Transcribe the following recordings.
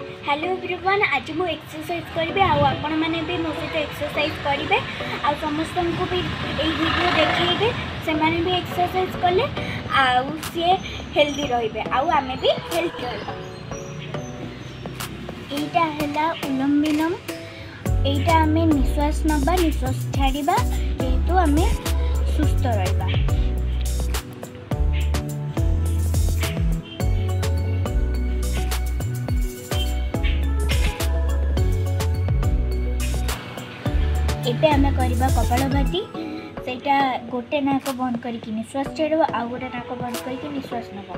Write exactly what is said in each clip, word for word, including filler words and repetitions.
Hello everyone, आज मु exercise करी आपण मैंने भी मो सहित एक्सरसाइज करेंगे आ समस्त को भी यही वीडियो देखेबे से माने भी एक्सरसाइज कले आउ सी हेल्दी रहिबे आउ आमे भी हेल्थ रहबा। एटा हैला उलम विलम, एटा आमे निश्वास नबा निश्वास छाड़ीबा जेहेतु आमे सुस्थ रहबा। एबे आमे करबा कपालभाति। सेटा गोटे नाक बंद करके निश्वास छाड़ब आ गोटे नाक बंद करके निश्वास नब।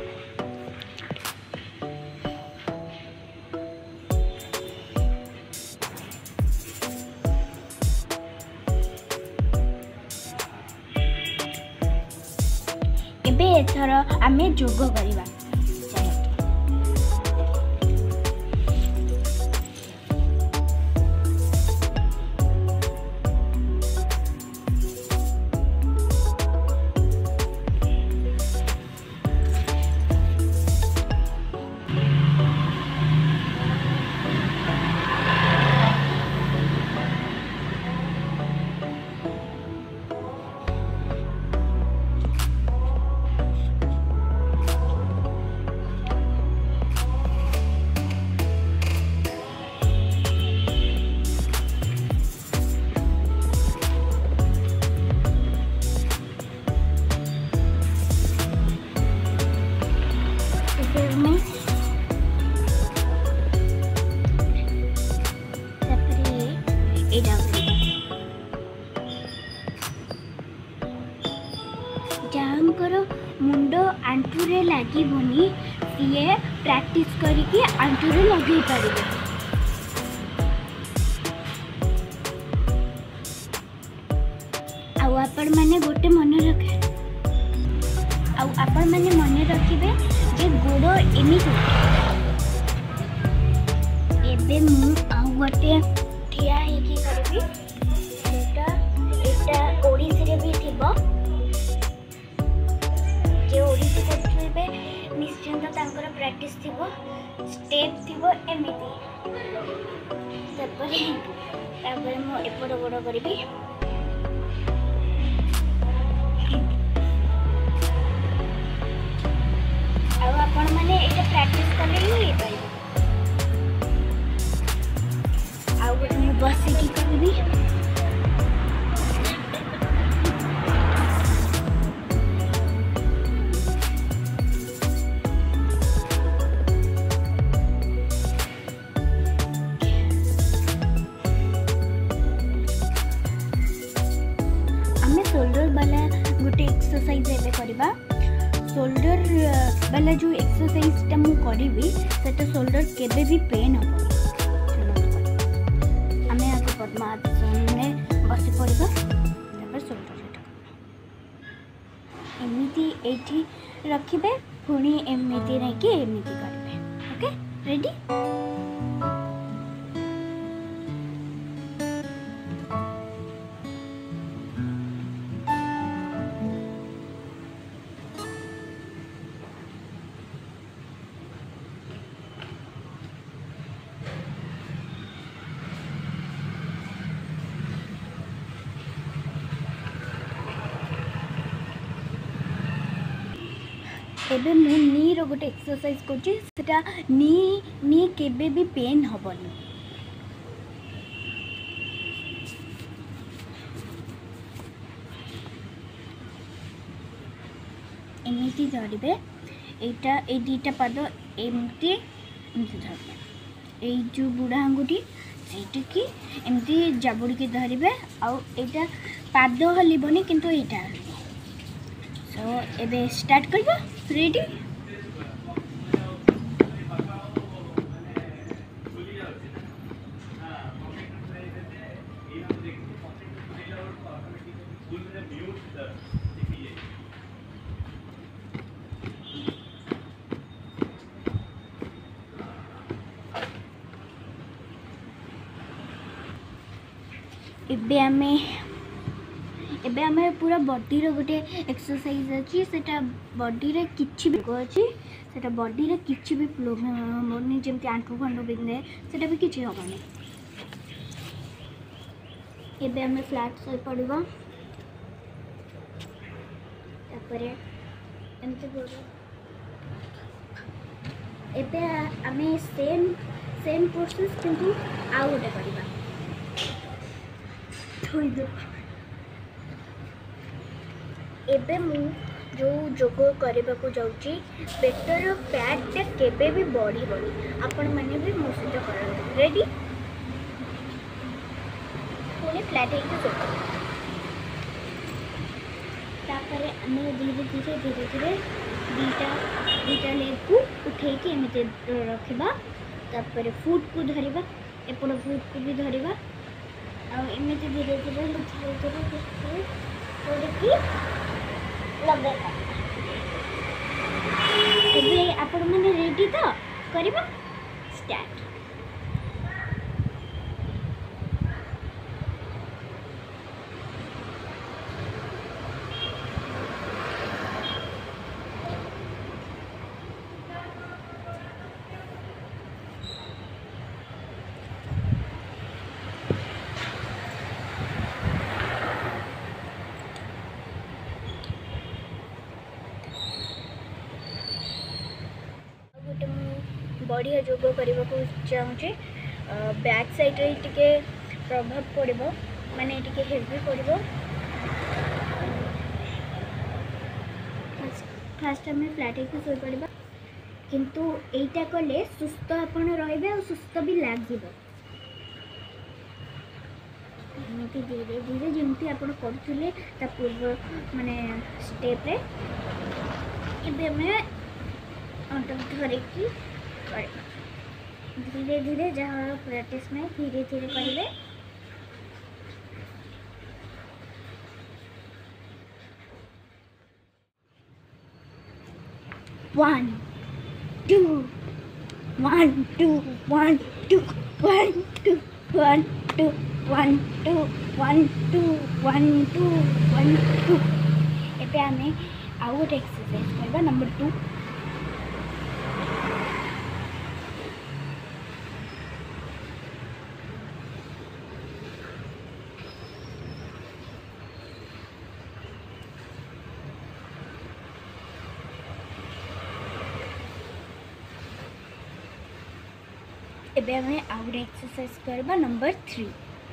एबे एथर आमे जोग करबा। जहाँकर मुंड आंटूरे लगे सी प्रैक्टिस करके आंटूरे लगे पारे। आपण मैंने गोटे मन रखे आपण मैंने मन रखिबे जे गोड़ एमिति एबे मु आउ गोटे ठिया हेकी करबी। एटा एटा ओडिसी रे भी थिबो जे ओडिसी करथिबे निश्चिंत तांकर प्रैक्टिस थिबो स्टेप थिबो एमिति। तपर तापर मु एपड़ गोड़ करबी। आपण माने एटा प्रैक्टिस करले ही होई पाइबो। आउ गोटे मु बसी की करबी। शोल्डर वाला गोटे एक्सरसाइज एबे करबा। शोल्डर वाला जो एक्सरसाइज टा मु करबी सेटा शोल्डर केबे भी पेन हो। आमे आको पद्मासन में बसी पड़बा। तापर शोल्डर एटा एमिति एठी रखिबे पुणी एमिति नै कि एमिति करबे। Okay ready. एबे मु नी रो गोटे एक्सरसाइज करछि सेटा नी नी केबे भी पेन हबनी। एमिति धरिबे एटा ए दीटा पाद एमिति एमिति धरिबे। ए जो बुढ़ा आंगुठी सेटा की एमिति जाबुड़ी के धरिबे आउ एटा पाद हलिबनी किंतु एटा हलिबो। सो एबे स्टार्ट करबा। रेडी। एबे आमे एबे आमे पूरा बॉडी रो गोटे एक्सरसाइज अछि सेटा बॉडी रे किछि भी अच्छी सेटा बॉडी रे किछि भी प्रोब्लेम होनी जेमति आंठू फंडू बिंदे सेटा भी किछि होबनी। एबे हमें फ्लैट सोई पड़िबा तापरे एमति बोलो एबे हमें सेम सेम प्रोसेस किंतु आउ गोटे करबा थोई दे एबे मु जो जोग करने को जाऊँगी पेटर फैटा केबे भी बढ़ी बनी आपण मैंने भी मो सहित कर रेडी पुणी फ्लैट तापर आम धीरे धीरे धीरे धीरे दीटा दीटा लेग को उठे एमती रखा तापर फुट को धरवा एपट फुट को भी धरवा आमती धीरे धीरे धीरे धीरे धीरे लगे एबे आपण माने रेडी तो करबा स्टार्ट। बढ़िया जोग करने को चाहूँचे बैक साइड रे टिके प्रभाव पड़ो माने टिके हेवी पड़ो फास्ट आम फ्लैट होकर शोई पड़ा किंतु एटा कले सुस्थ आपण रे और सुस्थ भी लगे एमती धीरे धीरे जमती आप करुले पूर्व माने स्टेप रे एबे हमें अंत धरिकी धीरे धीरे जहाँ प्रैक्टिस में धीरे धीरे करेंगे one two one two one two one two one two one two one two one two one two एबे आमे आउ गोटे एक्सरसाइज करबा नंबर टू एबे हमें आउट एक्सरसाइज करबा नंबर थ्री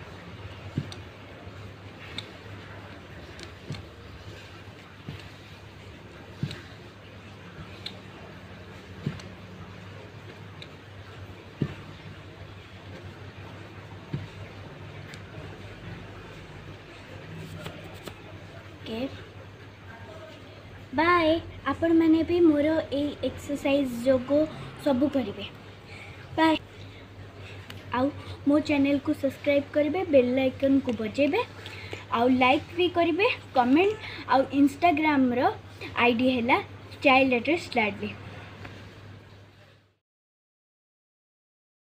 ओके बाय आपण मैंने भी मोर ए एक्सरसाइज जोगो सबू करेंगे बाय आउ मो चैनल को सब्सक्राइब करेंगे बेल आइकन को बजेबे आउ लाइक भी करेंगे कमेंट आउ इंस्टाग्राम रो आईडी है चाइल्ड लेटर स्टार्ट भी।